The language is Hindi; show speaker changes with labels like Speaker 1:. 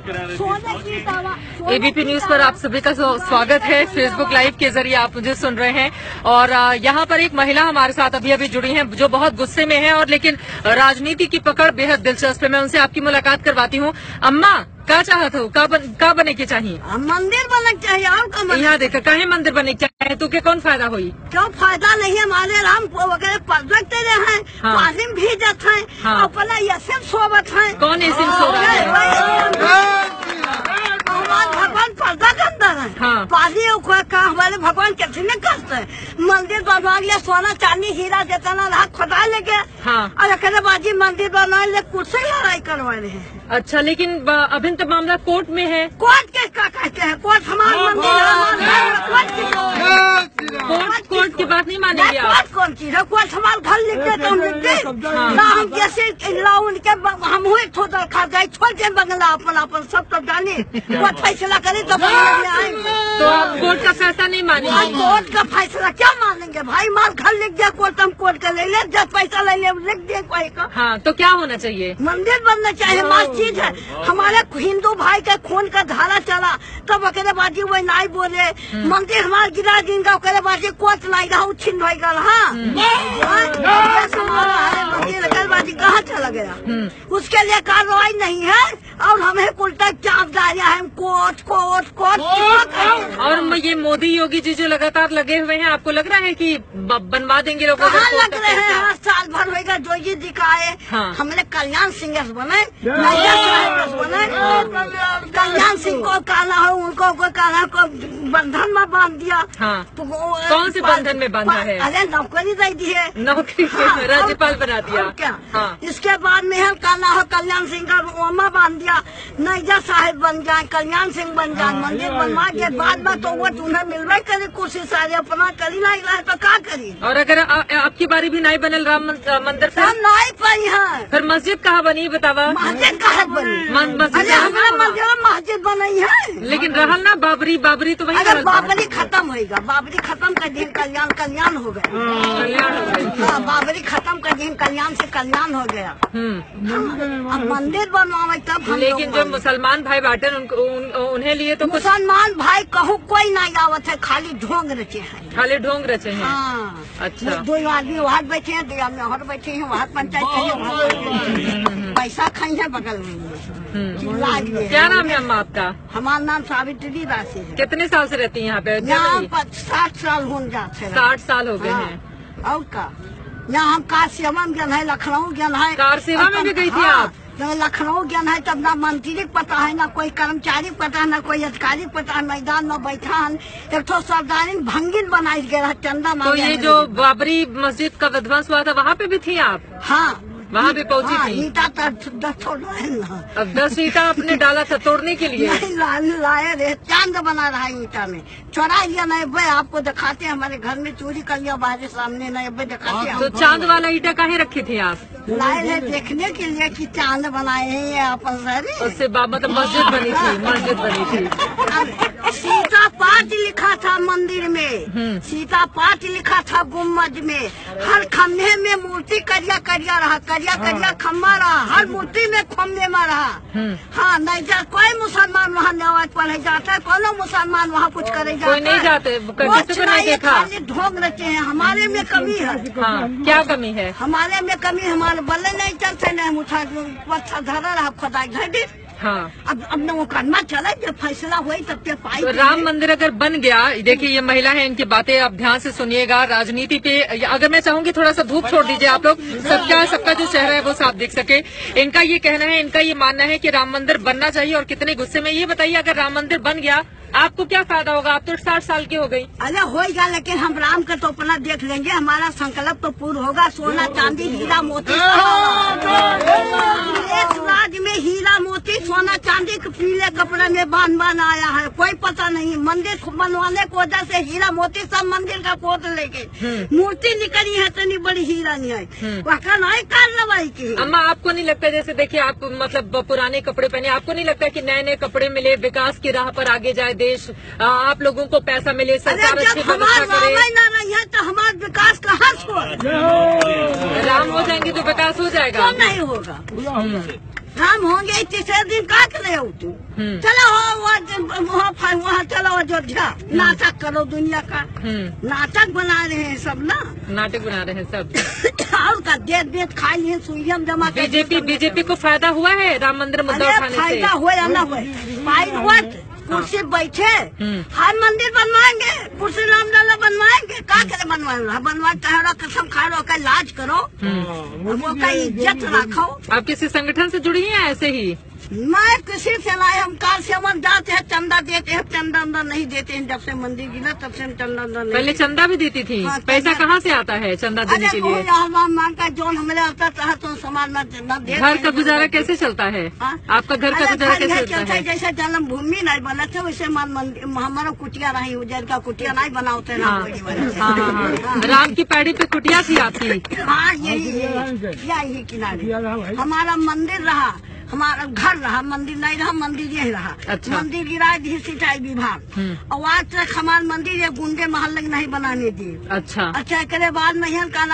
Speaker 1: एबीपी न्यूज पर आप सभी का स्वागत है। फेसबुक लाइव के जरिए आप मुझे सुन रहे हैं और यहाँ पर एक महिला हमारे साथ अभी जुड़ी हैं जो बहुत गुस्से में है और लेकिन राजनीति की पकड़ बेहद दिलचस्प है। मैं उनसे आपकी मुलाकात करवाती हूँ। अम्मा, क्या चाहत हो, का बने के चाहिए?
Speaker 2: मंदिर बने के चाहिए। और
Speaker 1: यहाँ देखा काहे मंदिर बने के चाहिए? तो के कौन फायदा हुई?
Speaker 2: क्यों फायदा नहीं है? हमारे राम वगैरह पलटते रहे हैं, पानी भी जाते हैं, अपना ऐसे सोबत है।
Speaker 1: कौन ऐसे सो रहा है?
Speaker 2: भगवान पर्दा के अंदर है। पानी का हमारे भगवान कैसे नहीं करते हैं? मंदिर बनवा लिया, सोना चांदी हीरा देता ना रहा, खुदा लेके और कहते बाजी मंदिर बनवा ले, कुर्सी लड़ाई करवा रहे हैं।
Speaker 1: अच्छा, लेकिन अभी तो मामला कोर्ट में है।
Speaker 2: कोर्ट के क्या कहते हैं? कोर्ट हमारा मंदिर,
Speaker 1: कोर्ट की बात नहीं मानेंगे आप?
Speaker 2: कौन चीज है? कोर्ट हमारे घर लिख दे तो हम लिख दे ना। हम कैसे उनके हम हुए थोड़ा खा गए, छोड़ के बंगला अपन सब तो जाने। कोर्ट फैसला करे तो आएंगे।
Speaker 1: तो आप कोर्ट का फैसला नहीं मानेंगे?
Speaker 2: कोर्ट का फैसला क्या मानेंगे भाई? माल घर लिख दिया कोर्ट, हम कोर्ट का ले ले, जब पैसा ले ले लिख दिए कोई का।
Speaker 1: हाँ, तो क्या होना चाहिए?
Speaker 2: मंदिर बनना चाहिए। माल चीज है हमारे हिंदू भाई के खून का धारा चला, तब अकेले बाजी वो नहीं बोले। मंदिर हमारे गिरा दिन का अकेले बाजी कोच नहीं रहा, छिन हो गया। हाँ, मंदिर अकेले बाजी कहाँ चला गया? उसके लिए कार्रवाई नहीं है और हमें उल्टा चाप डालिया है। Court court court.
Speaker 1: और ये मोदी योगी जी जो लगातार लगे हुए हैं, आपको लग रहा है कि बनवा देंगे लोगों को?
Speaker 2: लग रहे हैं, साल भर होगा जो जी दिखाए। हमने कल्याण सिंह बने, कल्याण सिंह को कहना है, उनको कहना को बंधन में बांध दिया। तो
Speaker 1: कौन से बंधन में बांधा है?
Speaker 2: अरे नौकरी दे दी है,
Speaker 1: नौकरी राज्यपाल बना दिया।
Speaker 2: क्या इसके बाद में है कहना है कल्याण सिंह का ओमा बांध दिया, नैजा साहिब बन जाए, कल्याण सिंह बन जाए। मंदिर बनवा के बाद में तो वो उन्हें मिलवा करे, कुर्सी सारे अपना करी नहीं रहा तो क्या करी?
Speaker 1: और अगर आपकी बारी भी नहीं बनल राम मंदिर से
Speaker 2: नहीं पाई है,
Speaker 1: फिर मस्जिद कहाँ बनी बतावा?
Speaker 2: मस्जिद कहाँ बनी? मस्जिद बनाई है,
Speaker 1: लेकिन रहल ना बाबरी तो वही।
Speaker 2: अगर बाबरी खत्म होगा, बाबरी खत्म कर दिन कल्याण हो गया। बाबरी खत्म कर दिन कल्याण से कल्याण हो गया। अब मंदिर बनवावे तब।
Speaker 1: लेकिन जो मुसलमान भाई बाटन उन्हें लिए तो
Speaker 2: मुसलमान भाई कहूँ कोई नहीं आवत है, खाली ढोंग रचे हैं।
Speaker 1: खाली ढोंग रचे हैं। अच्छा,
Speaker 2: दो आदमी वहाँ बैठे हैं, दो आदमी वहाँ बैठे हैं, वहाँ पंचायत पैसा खाई है बगल में।
Speaker 1: क्या नाम है अम्मा आपका?
Speaker 2: हमारा नाम सावित्री राशि है।
Speaker 1: कितने साल से रहती है यहाँ पे?
Speaker 2: यहाँ 60 साल हो जाते।
Speaker 1: 60 साल हो गए हैं।
Speaker 2: और का यहाँ हम कार सेवा में गए हैं, लखनऊ गए हैं।
Speaker 1: कार सेवा में भी गई थी आप?
Speaker 2: लखनऊ गए है, तब ना मंत्री पता है, ना कोई कर्मचारी पता है, ना कोई अधिकारी पता है। मैदान में बैठा है, एक तो सरदारी भंगिन बनाई गया चंदा।
Speaker 1: तो ये जो बाबरी मस्जिद का विध्वंस हुआ था वहाँ पे भी थी आप?
Speaker 2: हाँ,
Speaker 1: वहाँ भी पहुँची थी।
Speaker 2: ईटा 10 ना,
Speaker 1: अब 10 ईटा आपने डाला था तोड़ने के लिए?
Speaker 2: लाए रे, चांद बना रहा है ईटा में, चोरा लिया नहीं भाई। आपको दिखाते हैं, हमारे घर में चोरी कर लिया बाहर सामने नहीं भाई, दिखाते हैं।
Speaker 1: तो चांद वाला ईटा काहे रखे थे आप?
Speaker 2: लाए है देखने के लिए कि चांद बनाए हैं आपस में।
Speaker 1: उससे मतलब मस्जिद बनी थी।
Speaker 2: सीता पाठ लिखा था मंदिर में, सीता पाठ लिखा था गुम्बद में। हर खम्भे में मूर्ति करिया करिया रहा, करिया खम्बा रहा, हर मूर्ति में खम्भे में रहा। हाँ, नहीं जा कोई मुसलमान वहाँ नमाज पढ़े जाता है, कोनो मुसलमान वहाँ कुछ करे जाता है?
Speaker 1: नहीं जाते, नहीं देखा।
Speaker 2: खाली ढोंग रचे हैं। हमारे में कमी है।
Speaker 1: क्या कमी है? हमारे
Speaker 2: में कमी, हमारे बल्ले नहीं चलते, नहीं मुठा पत्थर धरा रहा, खुदाई घड़ी। अब न वो करना चला, जब फैसला हुई तब के पाई।
Speaker 1: तो राम मंदिर अगर बन गया, देखिए ये महिला है, इनकी बातें आप ध्यान से सुनिएगा। राजनीति पे अगर मैं चाहूंगी थोड़ा सा धूप छोड़ दीजिए आप लोग, सबका जो चेहरा है वो साफ दिख सके। इनका ये कहना है, इनका ये मानना है कि राम मंदिर बनना चाहिए। और कितने गुस्से में, ये बताइए अगर राम मंदिर बन गया आपको क्या फायदा होगा? आप तो 60 साल की हो गई।
Speaker 2: अरे होगा, लेकिन हम राम का तो अपना देख लेंगे, हमारा संकल्प तो पूर्ण होगा। सोना चांदी हीरा मोती, राज में हीरा मोती सोना चांदी के पीले कपड़े में बांध आया है। कोई पता नहीं, मंदिर बनवाने की वजह से हीरा मोती सब मंदिर का पोत लेके मूर्ति निकली है, इतनी बड़ी हीरा नहीं है, वहाँ नहीं कार्रवाई की।
Speaker 1: अम्मा, आपको नहीं लगता, जैसे देखिए आप मतलब पुराने कपड़े पहने, आपको नहीं लगता कि नए नए कपड़े मिले, विकास की राह पर आगे जाए देश, आप लोगों को पैसा मिले, सरकार अच्छी व्यवस्था करे?
Speaker 2: ना नहीं है तो हमारा विकास कहाँ से?
Speaker 1: राम हो जाएंगे तो विकास हो जाएगा?
Speaker 2: नहीं होगा। राम होंगे तीसरे दिन का करे हो तू। चलो वहाँ चलो अयोध्या, नाटक करो दुनिया का। नाटक बना रहे हैं सब ना,
Speaker 1: नाटक बना रहे हैं सब।
Speaker 2: और का देश खाई लिए सुइयम जमा कर।
Speaker 1: बीजेपी को फायदा हुआ है राम मंदिर मुद्दा उठाने से?
Speaker 2: फायदा हुआ या ना हुआ, पाइल कुर्सी बैठे हर मंदिर बनवाएंगे, कुर्सी रामलला बनवाएंगे, का करे बनवाए कसम खा लो, का लाज करो, वो का इज्जत रखो।
Speaker 1: आप किसी संगठन से जुड़ी हैं ऐसे ही?
Speaker 2: मैं किसी से लाए, हम कार से हम जाते हैं, चंदा देते हैं, चंदा अंदर नहीं देते हैं। जब से मंदिर गिरा तब से हम चंदा अंदर नहीं।
Speaker 1: पहले चंदा भी देती थी?
Speaker 2: हाँ,
Speaker 1: पैसा कहाँ से आता है चंदा देने के लिए?
Speaker 2: मांगता जो हमें आता था तो समाज में दे।
Speaker 1: घर का गुजारा कैसे चलता है? आपका घर का गुजारा कैसे चलता है?
Speaker 2: जैसे जन्मभूमि नहीं बना था वैसे हमारा कुटिया रही, उजर का कुटिया नहीं बनाते।
Speaker 1: हाँ, राम की पैड़ी पे कुटिया थी आपकी?
Speaker 2: हाँ, यही किनारे हमारा मंदिर रहा, हमारा घर रहा, मंदिर नहीं रहा, मंदिर यही रहा।
Speaker 1: अच्छा।
Speaker 2: मंदिर गिराए दी सिंचाई विभाग, और आज तक हमारे मंदिर ये गुंडे मोहल्ले नहीं बनाने दिए।
Speaker 1: अच्छा,
Speaker 2: करे बाद में